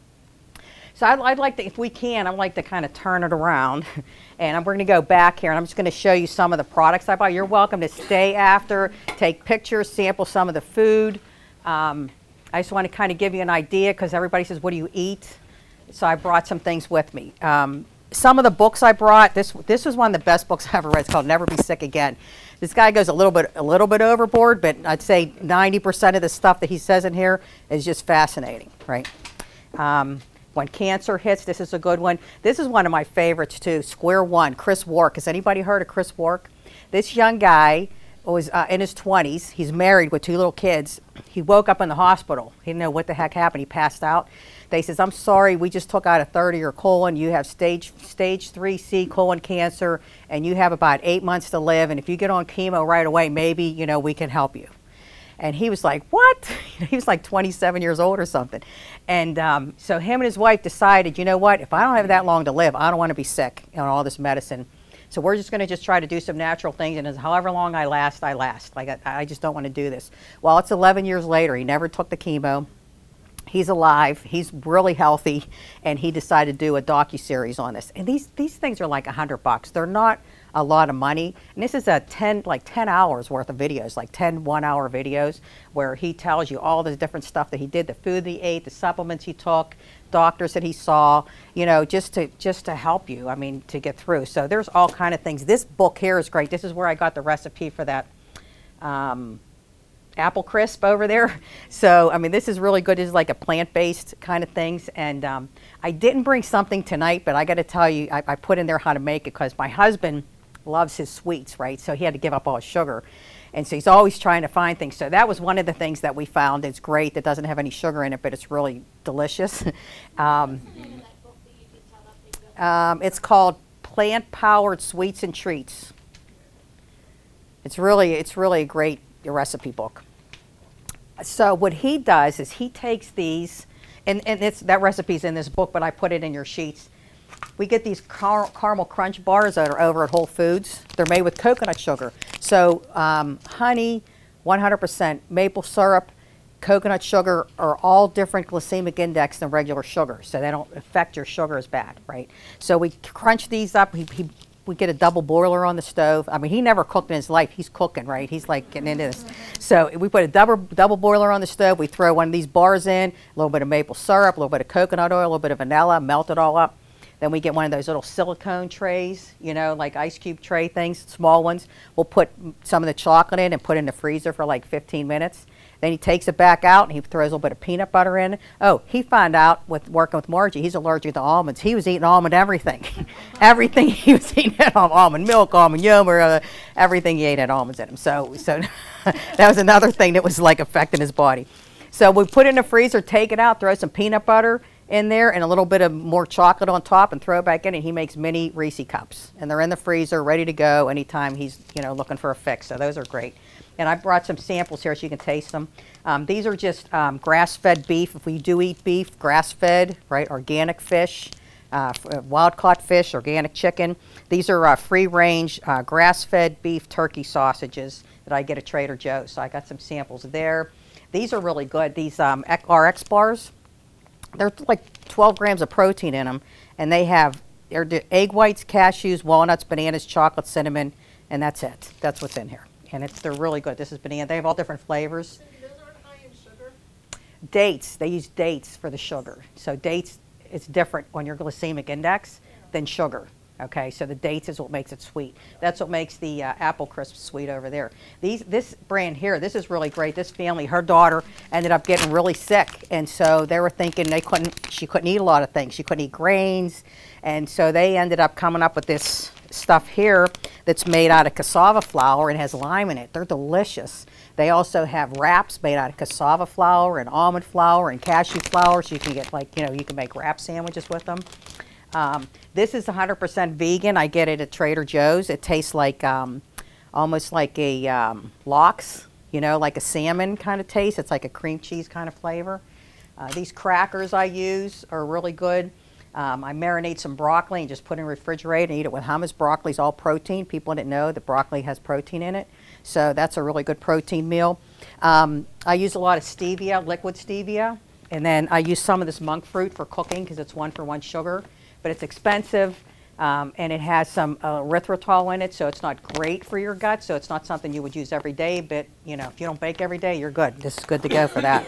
So I'd like to, if we can, I'd like to kind of turn it around, and we're going to go back here, and I'm just going to show you some of the products I bought. You're welcome to stay after, take pictures, sample some of the food. I just want to kind of give you an idea, because everybody says, what do you eat? So I brought some things with me. Some of the books I brought, this was one of the best books I ever read. It's called Never Be Sick Again. This guy goes a little bit overboard, but I'd say 90% of the stuff that he says in here is just fascinating, right? When cancer hits, this is a good one. This is one of my favorites too, Square One, Chris Wark. Has anybody heard of Chris Wark? This young guy was in his 20s. He's married with 2 little kids. He woke up in the hospital. He didn't know what the heck happened. He passed out. They says, I'm sorry, we just took out a third of your colon. You have stage 3C colon cancer, and you have about 8 months to live. And if you get on chemo right away, maybe, you know, we can help you. And he was like, what? He was like 27 years old or something. And so him and his wife decided, you know what, if I don't have that long to live, I don't want to be sick on all this medicine. So we're just going to just try to do some natural things, and however long I last, I last. Like, I just don't want to do this. Well, it's 11 years later. He never took the chemo. He's alive. He's really healthy, and he decided to do a docu-series on this. And these things are like $100. They're not a lot of money. And this is a 10 hours worth of videos, like 10 one-hour videos, where he tells you all the different stuff that he did, the food that he ate, the supplements he took, doctors that he saw, you know, just to help you, I mean, to get through. So there's all kind of things. This book here is great. This is where I got the recipe for that apple crisp over there. So, I mean, this is really good. This is like a plant-based kind of things. And I didn't bring something tonight, but I got to tell you, I put in there how to make it, because my husband loves his sweets, right? So he had to give up all his sugar. And so he's always trying to find things. So that was one of the things that we found. It's great. That doesn't have any sugar in it, but it's really delicious. It's called Plant Powered Sweets and Treats. It's really a great recipe book. So what he does is he takes these, and that recipe's in this book, but I put it in your sheets. We get these caramel crunch bars that are over at Whole Foods. They're made with coconut sugar. So honey, 100%, maple syrup, coconut sugar are all different glycemic index than regular sugar, so they don't affect your sugar as bad, right? So we crunch these up. We get a double boiler on the stove. I mean, he never cooked in his life. He's cooking, right? He's like getting into this. So we put a double boiler on the stove. We throw one of these bars in, a little bit of maple syrup, a little bit of coconut oil, a little bit of vanilla, melt it all up. Then we get one of those little silicone trays, you know, like ice cube tray things, small ones. We'll put some of the chocolate in and put it in the freezer for like 15 minutes. Then he takes it back out and he throws a little bit of peanut butter in. Oh, he found out with working with Margie, he's allergic to almonds. He was eating almond everything. Everything he was eating had almond milk, almond yum, or everything he ate had almonds in him. So that was another thing that was like affecting his body. So we put it in the freezer, take it out, throw some peanut butter in there and a little bit of more chocolate on top and throw it back in, and he makes mini Reese cups. And they're in the freezer, ready to go anytime he's, you know, looking for a fix. So those are great. And I brought some samples here so you can taste them. These are just grass-fed beef. If we do eat beef, grass-fed, right, organic fish, wild-caught fish, organic chicken. These are free-range grass-fed beef turkey sausages that I get at Trader Joe's. So I got some samples there. These are really good. These RX bars, they're like 12 grams of protein in them, and they're egg whites, cashews, walnuts, bananas, chocolate, cinnamon, and that's it. That's what's in here. And they're really good. This is banana. They have all different flavors. Those aren't high in sugar? Dates. They use dates for the sugar. So dates is different on your glycemic index than sugar. Okay, so the dates is what makes it sweet. That's what makes the apple crisp sweet over there. This brand here, this is really great. This family, her daughter ended up getting really sick, and so they were thinking she couldn't eat a lot of things. She couldn't eat grains, and so they ended up coming up with this stuff here that's made out of cassava flour and has lime in it. They're delicious. They also have wraps made out of cassava flour and almond flour and cashew flour, so you can get you can make wrap sandwiches with them. This is 100% vegan. I get it at Trader Joe's. It tastes like almost like a lox, like a salmon kind of taste. It's like a cream cheese kind of flavor. These crackers I use are really good. I marinate some broccoli and just put it in the refrigerator and eat it with hummus. Broccoli is all protein. People didn't know that broccoli has protein in it. So that's a really good protein meal. I use a lot of stevia, liquid stevia. And then I use some of this monk fruit for cooking because it's 1-for-1 sugar. But it's expensive, and it has some erythritol in it, so it's not great for your gut. So it's not something you would use every day, but if you don't bake every day, you're good. This is good to go for that.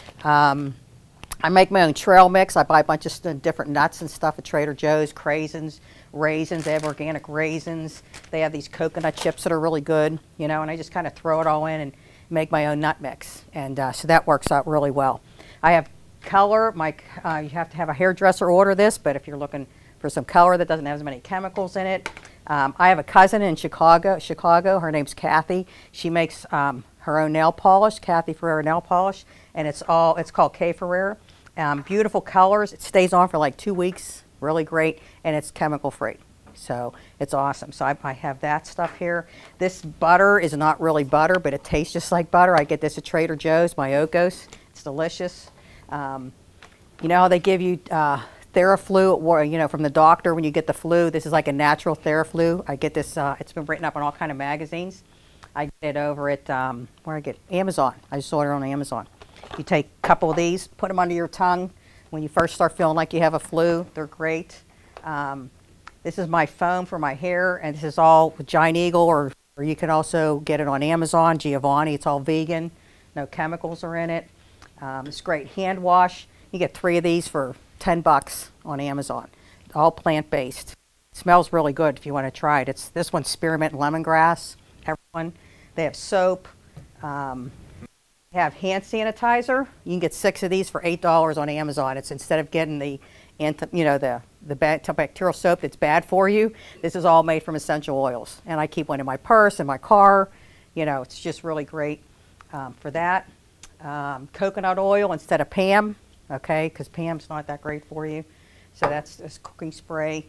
I make my own trail mix. I buy a bunch of different nuts and stuff at Trader Joe's, craisins, raisins. They have organic raisins. They have these coconut chips that are really good, and I just kind of throw it all in and make my own nut mix. And so that works out really well. I have color. You have to have a hairdresser order this, but if you're looking for some color that doesn't have as many chemicals in it. I have a cousin in Chicago. Her name's Kathy. She makes her own nail polish, Kathy Ferrer nail polish, and it's called K Ferrer. Beautiful colors. It stays on for like 2 weeks. Really great, and it's chemical free. So it's awesome. So I have that stuff here. This butter is not really butter, but it tastes just like butter. I get this at Trader Joe's, my Oikos. It's delicious. You know how they give you Theraflu, from the doctor when you get the flu? This is like a natural Theraflu. I get this, it's been written up on all kind of magazines. I get it over at, Amazon. I just order on Amazon. You take a couple of these, put them under your tongue when you first start feeling like you have a flu. They're great. This is my foam for my hair, and this is all with Giant Eagle, or you can also get it on Amazon, Giovanni. It's all vegan. No chemicals are in it. It's great. Hand wash. You get 3 of these for $10 on Amazon. All plant-based. It smells really good if you want to try it. This one's spearmint and lemongrass. Everyone. They have soap. They have hand sanitizer. You can get 6 of these for $8 on Amazon. It's instead of getting the antibacterial soap that's bad for you, this is all made from essential oils. And I keep one in my purse, in my car. It's just really great for that. Coconut oil instead of Pam, okay, because Pam's not that great for you. So that's this cooking spray.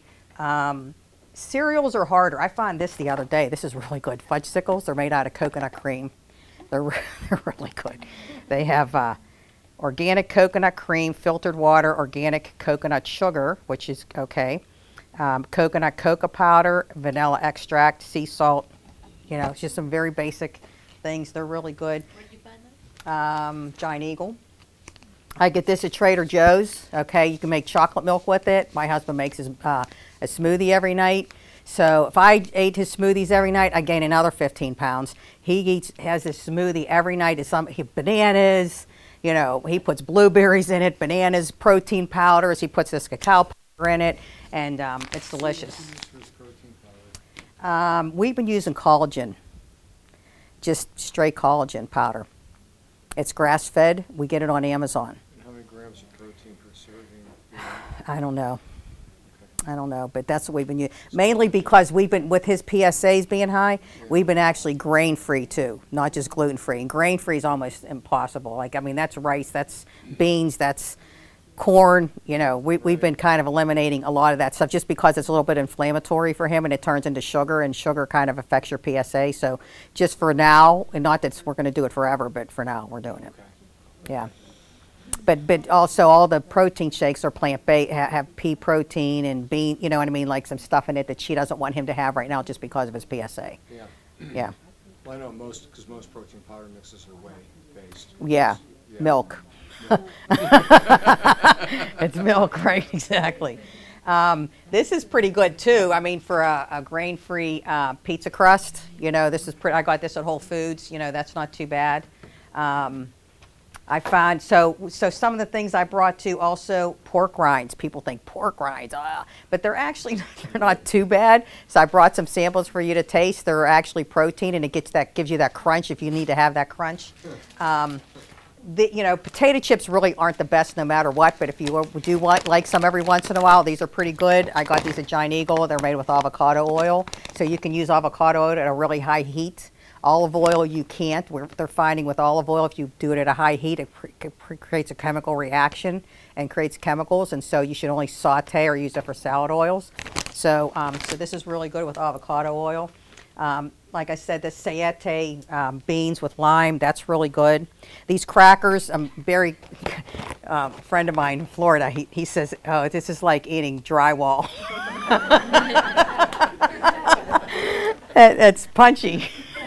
Cereals are harder. I found this the other day. This is really good. Fudgesicles. They're made out of coconut cream. They're really good. They have organic coconut cream, filtered water, organic coconut sugar, which is okay, coconut cocoa powder, vanilla extract, sea salt. It's just some very basic things. They're really good. Giant Eagle. I get this at Trader Joe's. Okay, you can make chocolate milk with it. My husband makes a smoothie every night. So if I ate his smoothies every night, I gain another 15 pounds. He has this smoothie every night. It's bananas. He puts blueberries in it, bananas, protein powders. He puts this cacao powder in it, and it's delicious. We've been using collagen, just straight collagen powder. It's grass-fed. We get it on Amazon. And how many grams of protein per serving? I don't know. I don't know, but that's what we've been using. Mainly because we've been, with his PSAs being high, we've been actually grain-free too, not just gluten-free. And grain-free is almost impossible. That's rice, that's beans, that's corn. We've been kind of eliminating a lot of that stuff just because it's a little bit inflammatory for him and it turns into sugar, and sugar kind of affects your PSA. So just for now, and not that we're going to do it forever, but for now we're doing it. Yeah. But also all the protein shakes are plant-based, have pea protein and bean, like some stuff in it that she doesn't want him to have right now just because of his PSA. Yeah. Yeah. Well, I know because most protein powder mixes are whey-based. Yeah. Milk. It's milk, right? Exactly. This is pretty good too. For a grain-free pizza crust, this is pretty. I got this at Whole Foods. That's not too bad. I find, so some of the things I brought to also pork rinds. People think pork rinds, but they're actually, they're not too bad. So I brought some samples for you to taste. They're actually protein, and it gives you that crunch if you need to have that crunch. You know, potato chips really aren't the best no matter what, but if you do like some every once in a while, these are pretty good. I got these at Giant Eagle. They're made with avocado oil, so you can use avocado oil at a really high heat. Olive oil you can't. They're finding with olive oil, if you do it at a high heat, it creates a chemical reaction and creates chemicals, and so you should only saute or use it for salad oils. So, so this is really good with avocado oil. Like I said, the sayete beans with lime, that's really good. These crackers, Barry, friend of mine in Florida, he says, oh, this is like eating drywall. It's punchy.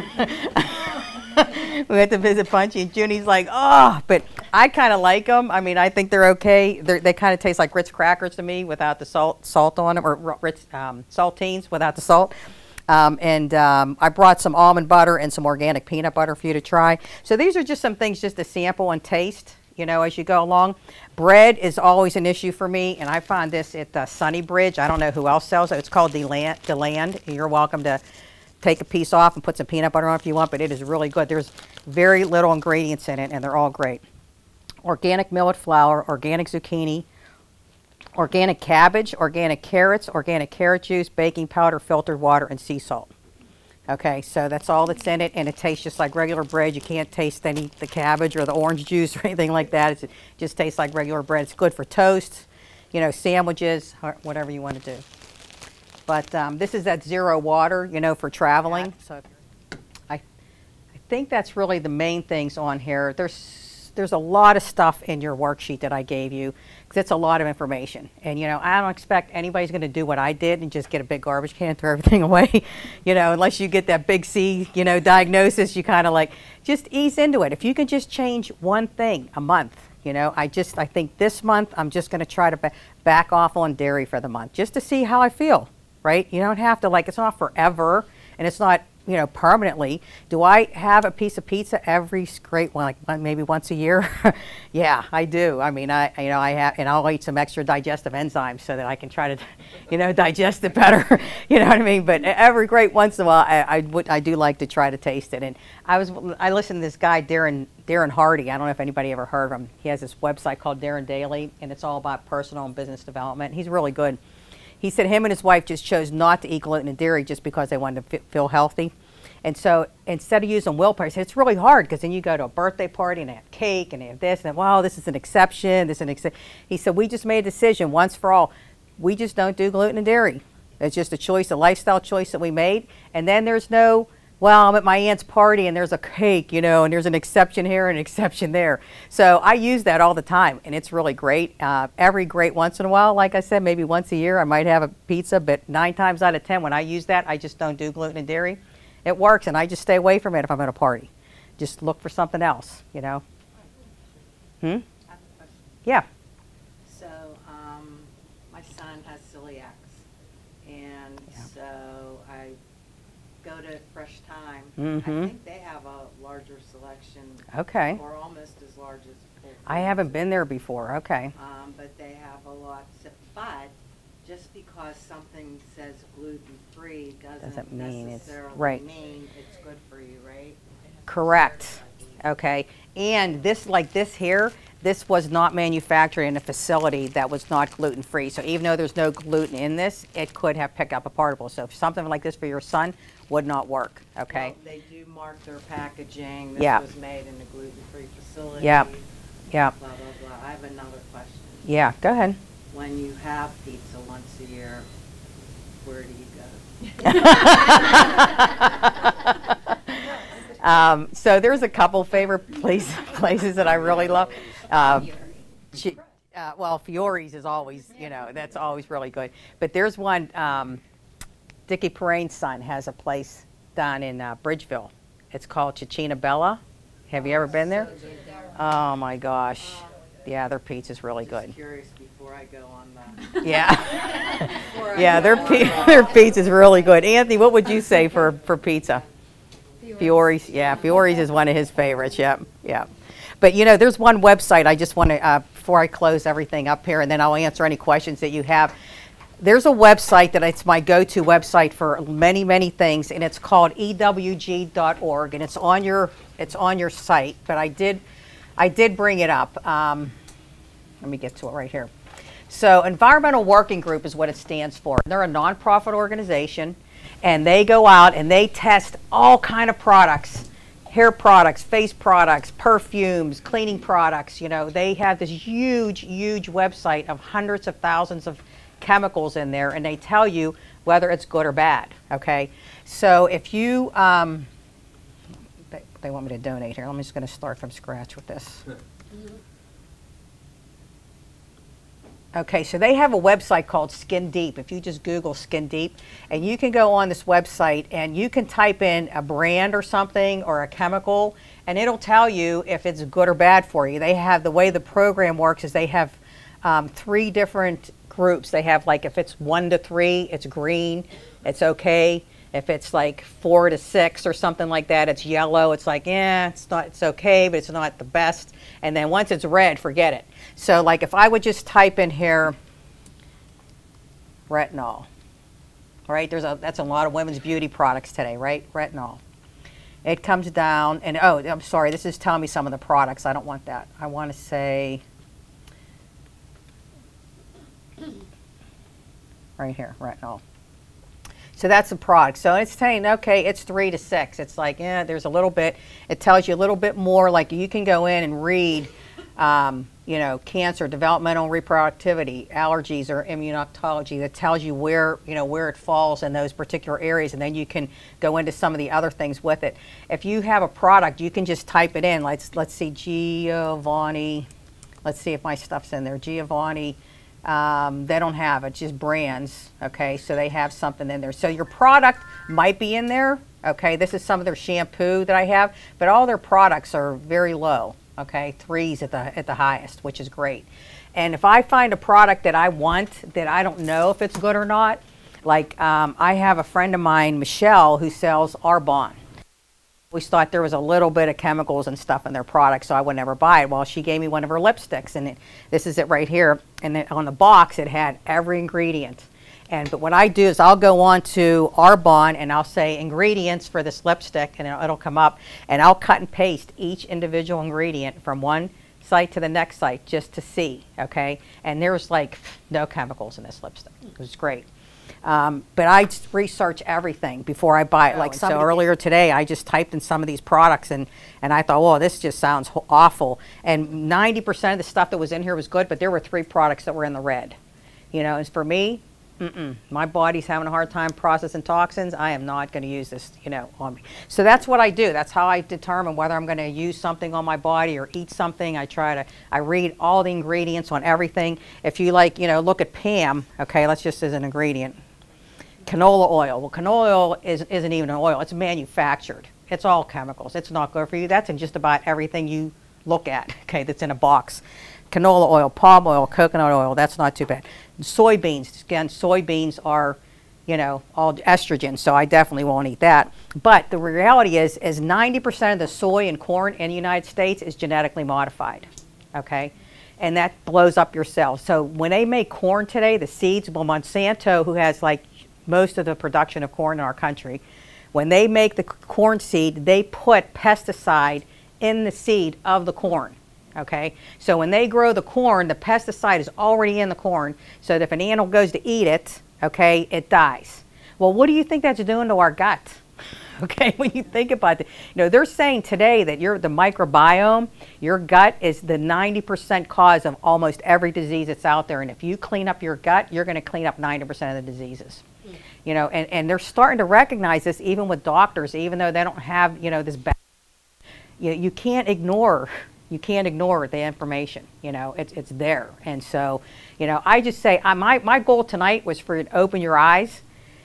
We went to visit Punchy, and Junie's like, oh, but I kind of like them. I mean, I think they're okay. They kind of taste like Ritz crackers to me without the salt on them, or Ritz saltines without the salt. I brought some almond butter and some organic peanut butter for you to try. So these are just some things just to sample and taste, you know, as you go along. Bread is always an issue for me, and I find this at Sunny Bridge. I don't know who else sells it. It's called DeLand. You're welcome to take a piece off and put some peanut butter on if you want, but it is really good. There's very little ingredients in it, and they're all great. Organic millet flour, organic zucchini, organic cabbage, organic carrots, organic carrot juice, baking powder, filtered water, and sea salt. Okay, so that's all that's in it, and it tastes just like regular bread. You can't taste the cabbage or the orange juice or anything like that. It just tastes like regular bread. It's good for toast, you know, sandwiches, or whatever you want to do. But this is at 0 water, you know, for traveling. So I think that's really the main things on here. There's a lot of stuff in your worksheet that I gave you, because it's a lot of information. And, you know, I don't expect anybody's going to do what I did and just get a big garbage can and throw everything away, you know, unless you get that big C, you know, diagnosis. You kind of like, just ease into it. If you can just change one thing a month, you know, I think this month I'm just going to try to back off on dairy for the month, just to see how I feel. Right? You don't have to, like, it's not forever, and it's not, you know, permanently. Do I have a piece of pizza every maybe once a year? Yeah, I do. I mean, I have, and I'll eat some extra digestive enzymes so that I can try to, you know, digest it better. You know what I mean? But every great once in a while, I do like to try to taste it. And I listened to this guy, Darren Hardy. I don't know if anybody ever heard of him. He has this website called Darren Daily, and it's all about personal and business development. He's really good. He said him and his wife just chose not to eat gluten and dairy just because they wanted to feel healthy. And so instead of using willpower, he said it's really hard, because then you go to a birthday party and they have cake and they have this, and wow, this is an exception, this is an exception. He said, we just made a decision once for all. We just don't do gluten and dairy. It's just a choice, a lifestyle choice that we made. And then there's no, well, I'm at my aunt's party and there's a cake, you know, and there's an exception here and an exception there. So I use that all the time, and it's really great. Every great once in a while, like I said, maybe once a year, I might have a pizza, but 9 times out of 10, when I use that, I just don't do gluten and dairy. It works, and I just stay away from it if I'm at a party. Just look for something else, you know. Yeah. So my son has celiacs, and so I go to Fresh Time. I think they have a larger selection. Okay. Or almost as large as Whole Foods. I haven't been there before. Okay. But they have a lot. But just because something says gluten-free doesn't necessarily mean it's good for you, right? Correct. Okay. And this, like this here, this was not manufactured in a facility that was not gluten-free. So even though there's no gluten in this, it could have picked up a particle. So if something like this for your son would not work. Okay. Well, they do mark their packaging. This was made in a gluten-free facility. Yeah. Yeah. Blah, blah, blah. I have another question. Yeah. Go ahead. When you have pizza once a year, where do you go? So there's a couple favorite places that I really love. Well, Fiore's is always, you know, that's always really good. But there's one, Dickie Perrine's son has a place down in Bridgeville. It's called Cicina Bella. Have you ever been there? Oh my gosh. Yeah, their pizza's really good. Just curious before I go on that. Yeah. Yeah, their pizza's really good. Anthony, what would you say for pizza? Fiore's. Yeah, Fiore's is one of his favorites. Yep. Yeah. But you know, there's one website I just want to, before I close everything up here, and then I'll answer any questions that you have. There's a website that it's my go-to website for many, many things, and it's called ewg.org, and it's on your site. But I did bring it up. Let me get to it right here. So Environmental Working Group is what it stands for. They're a nonprofit organization, and they go out and they test all kind of products, hair products, face products, perfumes, cleaning products. You know, they have this huge, huge website of hundreds of thousands of chemicals in there, and they tell you whether it's good or bad. Okay, so if you they want me to donate here. I'm just going to start from scratch with this. Okay, so they have a website called Skin Deep. If you just Google Skin Deep, and you can go on this website and you can type in a brand or something or a chemical, and it'll tell you if it's good or bad for you. They have, the way the program works is they have 3 different groups. They have, like, if it's 1 to 3, it's green, it's okay. If it's like 4 to 6 or something like that, it's yellow. It's like, yeah, it's okay, but it's not the best. And then once it's red, forget it. So like if I would just type in here retinol, right? That's a lot of women's beauty products today, right? Retinol. It comes down, and oh, I'm sorry, this is telling me some of the products. I don't want that. I want to say right here, retinol. So that's the product. So it's saying, okay, it's 3 to 6. It's like, yeah, there's a little bit. It tells you a little bit more. Like you can go in and read, you know, cancer, developmental reproductivity, allergies, or immunology. That tells you where, you know, where it falls in those particular areas, and then you can go into some of the other things with it. If you have a product, you can just type it in. Let's see, Giovanni. Let's see if my stuff's in there. Giovanni. They don't have it, just brands. Okay, so they have something in there. So your product might be in there. Okay, this is some of their shampoo that I have, but all their products are very low. Okay, 3s at the highest, which is great. And if I find a product that I want that I don't know if it's good or not, like I have a friend of mine, Michelle, who sells Arbonne. We thought there was a little bit of chemicals and stuff in their products, so I would never buy it. Well, she gave me one of her lipsticks, and this is it right here. And on the box, it had every ingredient. But what I do is I'll go on to Arbonne, and I'll say ingredients for this lipstick, and it'll come up. And I'll cut and paste each individual ingredient from one site to the next site just to see, okay? And there's like no chemicals in this lipstick. It was great. But I research everything before I buy it. Like so earlier today, I just typed in some of these products, and I thought, well, this just sounds awful. And 90% of the stuff that was in here was good, but there were 3 products that were in the red. You know, and for me, my body's having a hard time processing toxins. I am not going to use this, you know, on me. So that's what I do. That's how I determine whether I'm going to use something on my body or eat something. I read all the ingredients on everything. If you like, you know, look at Pam, okay, let's just as an ingredient. Canola oil. Well, canola oil isn't even an oil. It's manufactured. It's all chemicals. It's not good for you. That's in just about everything you look at, okay, that's in a box. Canola oil, palm oil, coconut oil, that's not too bad. Soybeans, again, soybeans are, you know, all estrogen, so I definitely won't eat that. But the reality is 90% of the soy and corn in the United States is genetically modified, okay? And that blows up your cells. So when they make corn today, the seeds, well, Monsanto, who has like most of the production of corn in our country, when they make the corn seed, they put pesticide in the seed of the corn. Okay, so when they grow the corn, the pesticide is already in the corn, so that if an animal goes to eat it, okay, it dies. Well, what do you think that's doing to our gut? Okay, when you think about it, you know, they're saying today that the microbiome, your gut is the 90% cause of almost every disease that's out there, and if you clean up your gut, you're going to clean up 90% of the diseases. You know, and they're starting to recognize this even with doctors, even though they don't have, you know, this back. You can't ignore. You can't ignore the information, you know, it's there. And so, you know, I just say, my goal tonight was for you to open your eyes,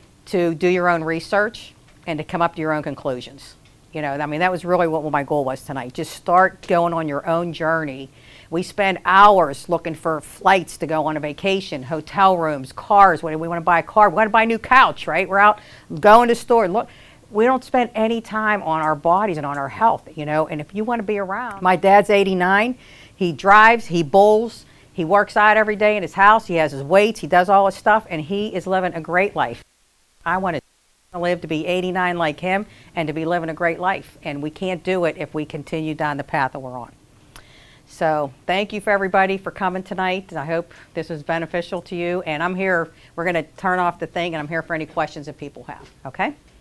to do your own research, and to come up to your own conclusions. You know, I mean, that was really what my goal was tonight. Just start going on your own journey. We spend hours looking for flights to go on a vacation, hotel rooms, cars. When we want to buy a car, we want to buy a new couch, right? We're out going to store. Look, we don't spend any time on our bodies and on our health, you know, and if you want to be around. My dad's 89. He drives, he bowls, he works out every day in his house, he has his weights, he does all his stuff, and he is living a great life. I want to live to be 89 like him and to be living a great life, and we can't do it if we continue down the path that we're on. So thank you for everybody for coming tonight. I hope this was beneficial to you, and I'm here. We're going to turn off the thing, and I'm here for any questions that people have, okay?